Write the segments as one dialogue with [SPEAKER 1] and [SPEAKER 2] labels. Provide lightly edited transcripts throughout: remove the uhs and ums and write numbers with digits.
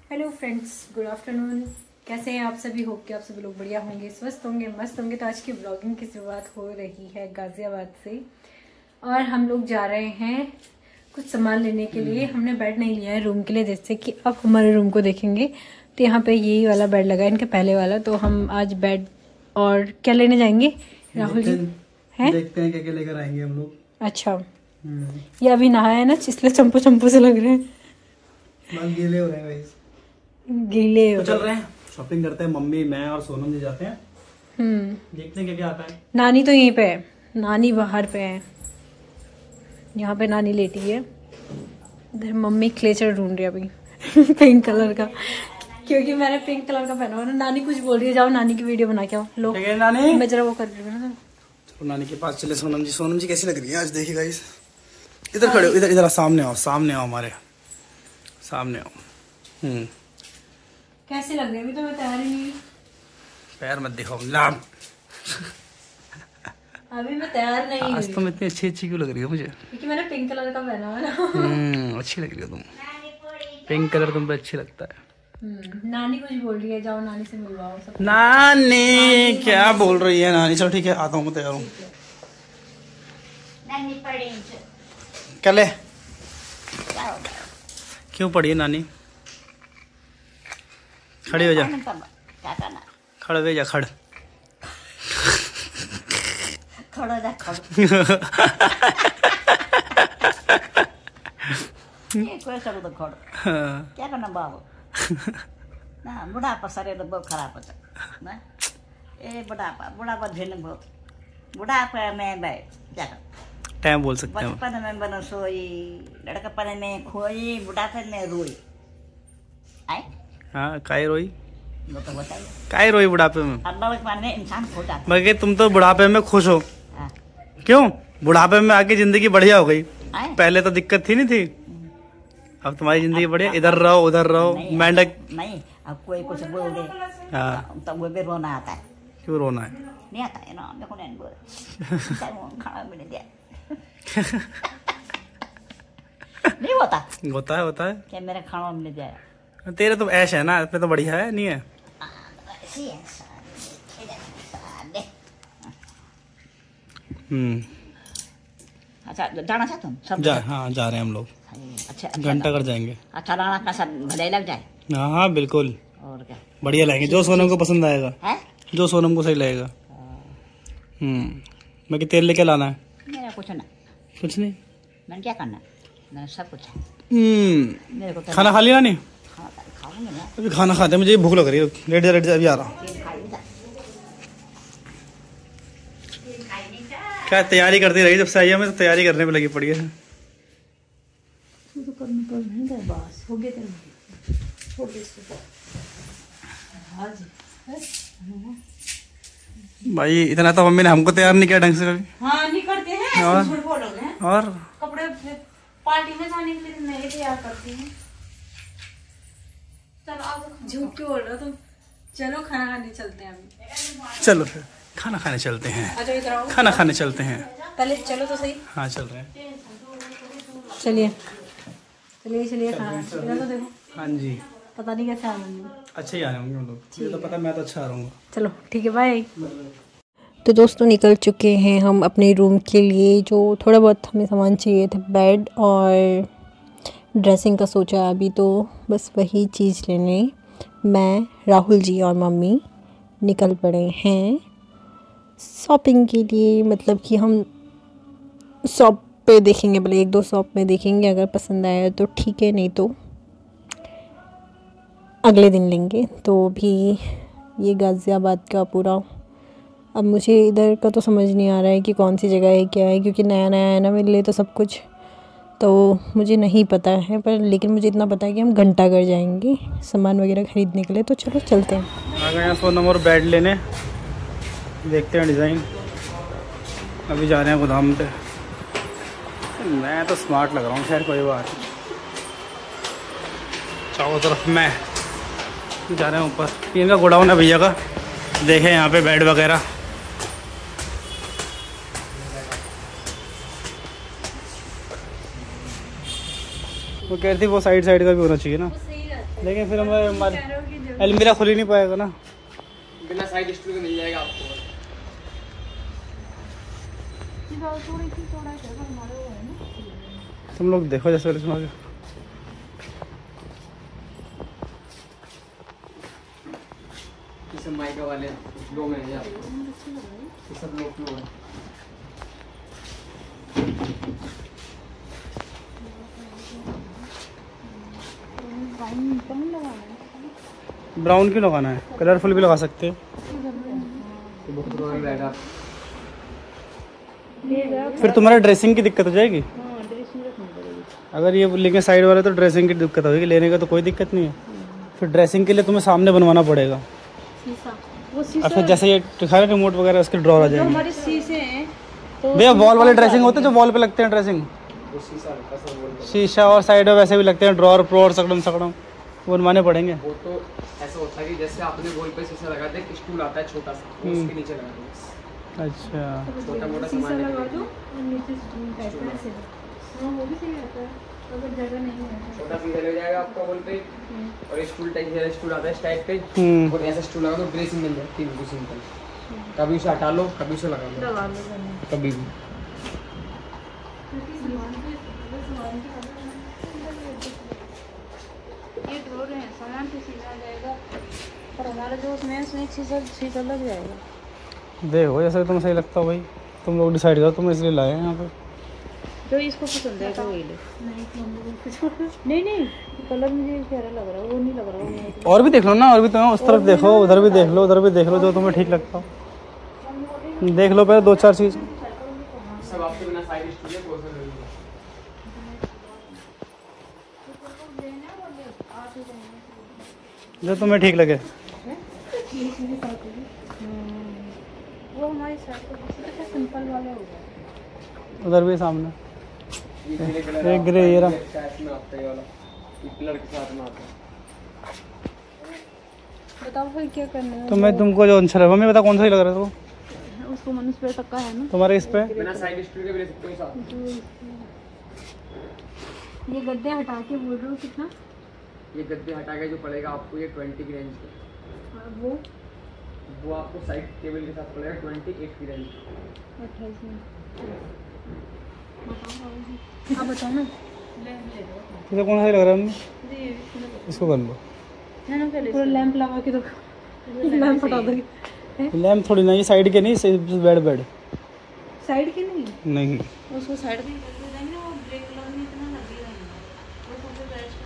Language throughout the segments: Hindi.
[SPEAKER 1] Hello friends, good afternoon. कैसे हैं आप सभी? होप कि आप सभी लोग बढ़िया होंगे, स्वस्थ होंगे, मस्त होंगे। तो आज की ब्लॉगिंग की शुरुआत हो रही है गाजियाबाद से और हम लोग जा रहे हैं कुछ सामान लेने के लिए। हमने बेड नहीं लिया है रूम के लिए, जैसे कि अब हमारे रूम को देखेंगे तो यहाँ पे यही वाला बेड लगा है, इनके पहले वाला। तो हम आज बेड और क्या लेने जाएंगे राहुल जी? हैं
[SPEAKER 2] देखते हैं क्या लेकर आएंगे हम लोग।
[SPEAKER 1] अच्छा, ये अभी नहाया है ना, इसलिए चंपू से लग रहे हैं,
[SPEAKER 2] गीले हो रहे हैं।
[SPEAKER 1] गीले
[SPEAKER 2] तो चल रहे हैं, शॉपिंग करते हैं। मम्मी, मैं और सोनम जी जाते हैं। देखते हैं क्या आता है।
[SPEAKER 1] नानी तो यहीं पे है, नानी बाहर पे है, यहाँ पे नानी लेटी है। इधर मम्मी क्लेचर ढूंढ रही है अभी पिंक कलर का, क्योंकि मैंने पिंक कलर का पहना हुआ ना। नानी कुछ बोल रही है, जाओ नानी की वीडियो बना के आओ। लो
[SPEAKER 2] नानी,
[SPEAKER 1] मैं जरा वो कर रही हूँ ना।
[SPEAKER 2] तो नानी के पास चले। सोनम जी कैसी लग रही है आज? देखिए गाइस, इधर खड़े हो, इधर सामने आओ, हमारे सामने आओ।
[SPEAKER 1] कैसे लग रही है? अभी तो मैं तैयार ही नहीं।
[SPEAKER 2] पैर मत दिखाओ ना।
[SPEAKER 1] अभी मैं तैयार नहीं।
[SPEAKER 2] आज तुम इतनी अच्छी क्यों लग रही हो मुझे?
[SPEAKER 1] क्योंकि मैंने पिंक कलर का पहना हुआ ना।
[SPEAKER 2] अच्छी लग रही हो तुम। पिंक कलर तुम पे अच्छी लगता है।
[SPEAKER 1] नानी कुछ बोल रही है, जाओ नानी से मिलवाओ सब।
[SPEAKER 2] नानी क्या बोल रही है? नानी चलो ठीक है, आता हूँ, मैं तैयार हूँ। क्या ले? क्यों पड़ी है नानी? खड़ी हो जा, खड़े हो जा, खड़
[SPEAKER 3] क्या करना बाबू ना, बुढ़ापा शरीर बहुत खराब होता है। ए बुढ़ापा झेलने बहुत, बुढ़ापा में क्या
[SPEAKER 2] टाइम बोल सकते हैं।
[SPEAKER 3] बचपन में बनो सोई, लड़कपन में खोई, बुढ़ापे में रोई। आए
[SPEAKER 2] हाँ, काय रोई?
[SPEAKER 3] वो तो बताइए,
[SPEAKER 2] काय रोई बुढ़ापे में?
[SPEAKER 3] लड़कपन में इंसान खो जाता है।
[SPEAKER 2] मगर तुम तो बुढ़ापे में खुश हो। क्यों? बुढ़ापे में आके जिंदगी बढ़िया हो गई। पहले तो दिक्कत थी नहीं थी, अब तुम्हारी जिंदगी बढ़िया। इधर रहो उधर रहो, मेंढक
[SPEAKER 3] नहीं। अब कोई कुछ बोल दे तो वो भी रोना आता है।
[SPEAKER 2] क्यों रोना है?
[SPEAKER 3] नहीं आता है ना, देखो नहीं बोल खाना भी नहीं दिया। नहीं होता है क्या? मेरा खाना मिल जाए।
[SPEAKER 2] तेरे तो ऐश है ना, अपने तो बढ़िया है, नहीं है?
[SPEAKER 3] अच्छा, जाना चाहते तुम सब?
[SPEAKER 2] हाँ, जा रहे हैं हम लोग।
[SPEAKER 3] अच्छा,
[SPEAKER 2] घंटा कर जाएंगे।
[SPEAKER 3] अच्छा लाना पैसा भले लग जाए।
[SPEAKER 2] हाँ बिल्कुल,
[SPEAKER 3] और क्या
[SPEAKER 2] बढ़िया लाएंगे, जो सोनम को पसंद आएगा
[SPEAKER 3] है,
[SPEAKER 2] जो सोनम को सही लगेगा। बाकी तेरे लिए क्या लाना है?
[SPEAKER 3] मेरा कुछ ना,
[SPEAKER 2] कुछ नहीं।
[SPEAKER 3] मैंने क्या करना, मैंने सब कुछ है। मेरे को
[SPEAKER 2] खाना खा लिया? नहीं
[SPEAKER 3] खाऊंगी ना,
[SPEAKER 2] अभी खाना खाते, मुझे भूख लग रही है। लेट जा अभी आ रहा हूँ। क्या तैयारी करती रही? जब से आई है मैं तो तैयारी करने में लगी पड़ी है।
[SPEAKER 1] बस हो गया
[SPEAKER 2] भाई, इतना तो मम्मी ने हमको तैयार नहीं किया ढंग से कभी।
[SPEAKER 1] हाँ, नहीं करते हैं।
[SPEAKER 2] और
[SPEAKER 1] कपड़े पार्टी में जाने के लिए मैं तैयार करती हूँ। चलो आप झूठ क्यों बोल रहे हो तुम? चलो खाना खाने चलते हैं अभी।
[SPEAKER 2] चलो फिर खाना खाने चलते हैं।
[SPEAKER 1] अच्छा, इधर आओ,
[SPEAKER 2] खाना खाने चलते हैं।
[SPEAKER 1] पहले चलो तो सही।
[SPEAKER 2] हाँ चल रहे हैं।
[SPEAKER 1] चलिए खाना इधर तो देखो।
[SPEAKER 2] हाँ जी,
[SPEAKER 1] पता नहीं कैसे आ रही हूँ।
[SPEAKER 2] अच्छे ही आ रहे होंगे हम लोग, मुझे तो पता, मैं तो अच्छा आ रहा हूँ।
[SPEAKER 1] चलो ठीक है, बाय। तो दोस्तों निकल चुके हैं हम अपने रूम के लिए। जो थोड़ा बहुत हमें सामान चाहिए था, बेड और ड्रेसिंग का सोचा अभी, तो बस वही चीज़ लेने मैं, राहुल जी और मम्मी निकल पड़े हैं शॉपिंग के लिए। मतलब कि हम शॉप पे देखेंगे, भले 1-2 शॉप में देखेंगे, अगर पसंद आया तो ठीक है, नहीं तो अगले दिन लेंगे। तो भी ये गाज़ियाबाद का पूरा, अब मुझे इधर का तो समझ नहीं आ रहा है कि कौन सी जगह है क्या है, क्योंकि नया नया है ना मेरे लिए तो सब कुछ, तो मुझे नहीं पता है। पर लेकिन मुझे इतना पता है कि हम घंटाघर जाएंगे सामान वगैरह ख़रीदने के लिए। तो चलो चलते हैं।
[SPEAKER 2] आ गए हैं सोनम और बेड लेने, देखते हैं डिज़ाइन। अभी जा रहे हैं गोदाम पे। मैं तो स्मार्ट लग रहा हूँ, खैर कोई बात नहीं। चारों तरफ मैं जा रहे हैं ऊपर। इनका गोडाउन है भैया का, देखें यहाँ पे बेड वगैरह। वो कह रही थी वो साइड का भी होना चाहिए ना। लेकिन फिर हमारे अलमीरा खुल ही नहीं पाएगा ना,
[SPEAKER 4] बिना साइड स्टूल के मिल जाएगा आपको।
[SPEAKER 2] तुम लोग देखो जैसे तुम्हारे
[SPEAKER 4] सब माइका वाले लो में है, ये सब लोग लो है।
[SPEAKER 2] ब्राउन क्यों लगाना है, कलरफुल भी लगा सकते हो। फिर तुम्हारा ड्रेसिंग की दिक्कत हो जाएगी। अगर ये लेके साइड वाला तो ड्रेसिंग की दिक्कत होगी, लेने का तो कोई दिक्कत नहीं है। फिर ड्रेसिंग के लिए तुम्हें सामने बनवाना पड़ेगा। और फिर जैसे ये दिखा रिमोट वगैरह उसके ड्रॉर आ जाएंगे। भैया वॉल वाले ड्रेसिंग होते हैं जो वॉल पे लगते हैं, ड्रेसिंग शीशा और साइड में वैसे भी लगते हैं, ड्रॉर प्रोर सकड़म सकड़म वो बनवाने पड़ेंगे।
[SPEAKER 4] वो तो ऐसा होता है कि जैसे आपने वॉल पे शीशा लगा दिया, स्टूल आता है छोटा सा, उसके नीचे लगा दो।
[SPEAKER 2] अच्छा
[SPEAKER 4] छोटा मोटा सामान लगा दो, छोटा शीशा लग जाएगा आपका वॉल पे। और स्टूल टाइप स्टूल आता है इस टाइप के, और ऐसा स्टूल लगा दो, ड्रेसिंग मिल जाती है सिंपल। कभी उसे हटा लो, कभी उसे लगा लो, कभी भी।
[SPEAKER 5] ये ड्रॉर है, सामान तो सीधा जाएगा, पर हमारा जो उसमें शीशा लग जाएगा।
[SPEAKER 2] देखो जैसे तुम्हें सही लगता हो भाई, तुम लोग डिसाइड करो, तुम इसलिए लाए हैं यहाँ पे।
[SPEAKER 5] जो इसको पसंद है वही ले। नहीं कलर मुझे प्यारा लग रहा है, वो नहीं लग रहा।
[SPEAKER 2] और भी देख लो ना, और भी तुम्हें उस तरफ देखो, उधर भी देख लो, उधर भी देख लो, जो तुम्हें ठीक लगता हो देख लो पहले 2-4 चीज।
[SPEAKER 4] सब आपके बिना साइड स्टूल है, कौन सा ले लो।
[SPEAKER 2] जो तुम्हें ठीक लगे।
[SPEAKER 5] वो हमारी साइड सिंपल वाले हो गए।
[SPEAKER 2] उधर भी सामने एक ग्रे ये रहा,
[SPEAKER 4] कलर के साथ में आता है।
[SPEAKER 5] बताओ भाई क्या करना है।
[SPEAKER 2] तो मैं तुमको जो अच्छा लगा, मैं बता कौन सा ही लग रहा है तुमको।
[SPEAKER 5] उसको मनुष्य पे तक का है ना
[SPEAKER 2] तुम्हारे इस पे
[SPEAKER 4] बिना साइड स्टूल के भी ले सकते हो साथ।
[SPEAKER 5] ये गद्दे हटा के बोल रहे हो कितना?
[SPEAKER 4] ये गद्दे हटा के जो पड़ेगा आपको ये 20 की रेंज का। वो आपको साइड टेबल के साथ पड़ेगा 28 की रेंज।
[SPEAKER 5] 28 में आप बताओ ना।
[SPEAKER 2] तुझे कौन सा ही लग रहा है? इसको कर लो।
[SPEAKER 5] पूरा लैंप लगा के लैंप हटा दोगे?
[SPEAKER 2] लैंप थोड़ी ना, ये साइड के नहीं, बेड
[SPEAKER 5] साइड के नहीं उसको साइड पे कर देंगे ना। वो ग्रे कलर में इतना लगेगा नहीं, वो सबसे बेस्ट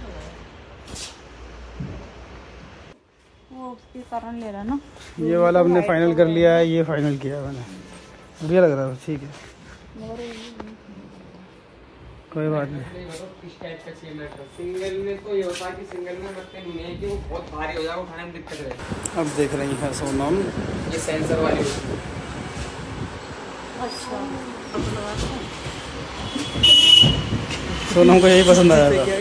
[SPEAKER 5] होगा। वो उसके कारण ले रहा ना।
[SPEAKER 2] ये वाला हमने फाइनल कर लिया है, ये फाइनल किया है मैंने, बढ़िया लग रहा है। ठीक है कोई बात नहीं।
[SPEAKER 4] किस टाइप का चाहिए? सिंगल में तो ये होता है कि सिंगल में लगते नहीं है कि वो बहुत भारी हो जाएगा, उठाने में दिक्कत है।
[SPEAKER 2] अब देख रही है सोनम,
[SPEAKER 4] ये सेंसर वाली होती है।
[SPEAKER 5] अच्छा
[SPEAKER 2] सोनम को यही पसंद आया था।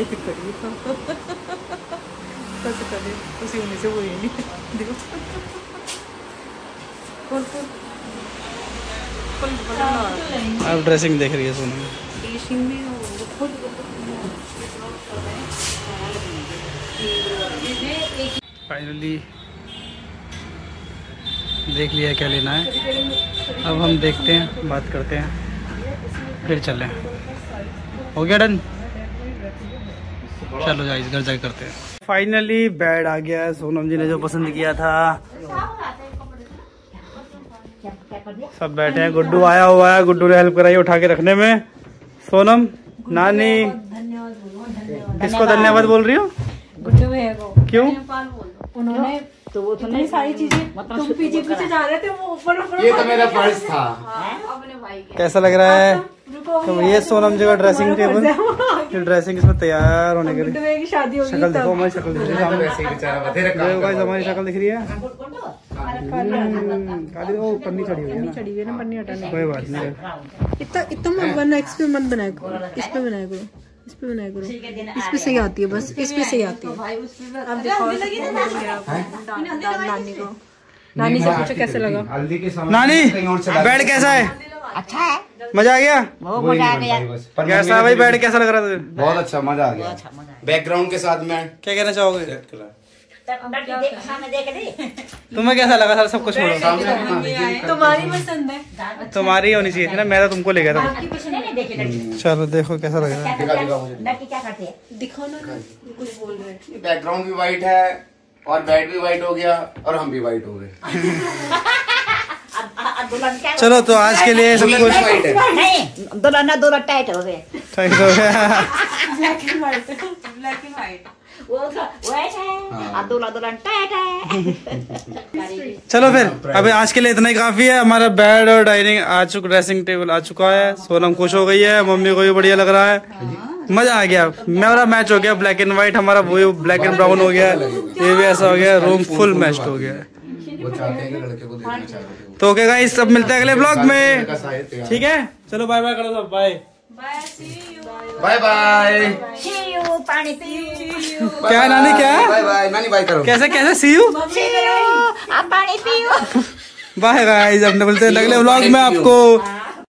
[SPEAKER 2] अब ड्रेसिंग देख रही है सोनम। फाइनली देख लिया क्या लेना है, अब हम देखते हैं, बात करते हैं, फिर चलें। हो गया डन, चलो जाइए घर जाके करते हैं। फाइनली बेड आ गया है, सोनम जी ने जो पसंद किया था। सब बैठे हैं, गुड्डू आया हुआ है, गुड्डू ने हेल्प कराई उठा के रखने में। सोनम नानी किसको धन्यवाद बोल रही हो?
[SPEAKER 5] गुड्डू भैया को।
[SPEAKER 2] क्यों?
[SPEAKER 5] उन्होंने तो वो तो नहीं सारी चीजें तुम पीछे पीछे जा रहे थे, वो ऊपर
[SPEAKER 4] ये तो मेरा फर्ज था।
[SPEAKER 5] अपने भाई के।
[SPEAKER 2] कैसा लग रहा है? तो ये सोनम जी का ड्रेसिंग टेबल, ये ड्रेसिंग इसमें तैयार होने के लिए।
[SPEAKER 5] की शादी होगी
[SPEAKER 2] शक्ल देखो, हमारी शक्ल दिख रही है सामने।
[SPEAKER 4] ऐसे ही बेचारा बधेरे काम कर रहा है।
[SPEAKER 2] हमारी शक्ल दिख रही है, काली वो पन्नी चढ़ी हुई है ना,
[SPEAKER 5] चढ़ी हुई है ना पन्नी हटाने।
[SPEAKER 2] कोई बात नहीं।
[SPEAKER 5] इतना मत बनना, इस पे मत बनाया करो, इस पे बनाया करो, इस पे बनाया करो, इस पे सही आती है, बस इस पे सही आती है। अब देखो नानी को, नानी से पूछो कैसे लगा।
[SPEAKER 4] हल्दी के समय
[SPEAKER 2] नानी बेड कैसा है?
[SPEAKER 3] अच्छा है,
[SPEAKER 2] मजा आ गया?
[SPEAKER 3] बहुत मजा आ गया।
[SPEAKER 2] कैसा भाई बेड कैसा लग रहा था?
[SPEAKER 6] बहुत अच्छा, मजा आ गया।
[SPEAKER 3] अच्छा मजा आया।
[SPEAKER 6] बैकग्राउंड के साथ में
[SPEAKER 2] क्या कहना चाहोगे?
[SPEAKER 3] सामने देख दी।
[SPEAKER 2] तुम्हें कैसा लगा सर? सब कुछ छोड़ो,
[SPEAKER 5] तुम्हारी पसंद है।
[SPEAKER 2] तुम्हारी होनी चाहिए थी ना, मैं तो तुमको ले गया था।
[SPEAKER 3] आपकी पसंद नहीं देखी लड़की।
[SPEAKER 2] चलो देखो कैसा लग रहा है।
[SPEAKER 3] लड़की क्या करती है?
[SPEAKER 5] दिखाओ ना, कुछ बोल रहे हैं।
[SPEAKER 6] बैकग्राउंड भी वाइट है और बेड भी वाइट हो गया और हम भी वाइट हो गए।
[SPEAKER 3] दुल्हन क्या?
[SPEAKER 2] चलो तो आज के लिए सब कुछ
[SPEAKER 6] वाइट है।
[SPEAKER 3] नहीं, दुल्हन टाइट हो गए।
[SPEAKER 2] Thank you.
[SPEAKER 5] Black and white, black and white.
[SPEAKER 3] वो वाइट है और दुल्हन टाइट है।
[SPEAKER 2] चलो फिर अभी आज के लिए इतना ही काफी है। हमारा बेड और डाइनिंग आ चुका, ड्रेसिंग टेबल आ चुका है। सोनम खुश हो गई है, मम्मी को भी बढ़िया लग रहा है, मजा आ गया। मेरा मैच हो गया ब्लैक एंड व्हाइट, हमारा वो ब्लैक एंड ब्राउन हो गया, ये भी ऐसा हो गया, रूम फुल मैच्ड हो गया।
[SPEAKER 6] वो चाहते हैं कि लड़के को देखना चाहते हैं।
[SPEAKER 2] तो ओके गाइस, सब मिलते हैं अगले ब्लॉग में, ठीक है? चलो बाय बाय करो सब, bye
[SPEAKER 6] bye bye.
[SPEAKER 3] See you, पानी पियो।
[SPEAKER 2] क्या नानी, क्या
[SPEAKER 6] बाय बाय नानी, बाय करो।
[SPEAKER 2] कैसे कैसे? सी यू,
[SPEAKER 3] आप पानी पियो।
[SPEAKER 2] Bye guys. अब मिलते हैं अगले ब्लॉग में आपको